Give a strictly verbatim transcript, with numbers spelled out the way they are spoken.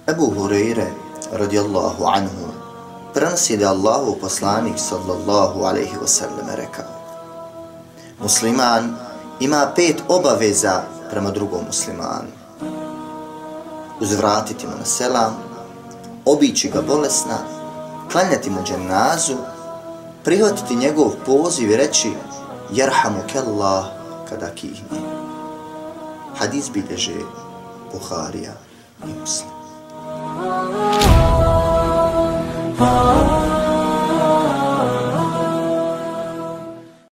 Ebu Hureyre radijallahu anhu prenosi da Allahu poslanik sallallahu alaihi wasallam rekao: musliman ima pet obaveza prema drugom muslimanu. Uzvratiti mu na selam, obići ga bolesna, klanjati mu dženazu, prihvatiti njegov poziv i reći jerhamukallah kada kihne. Hadis bilježe Buharija i Muslim.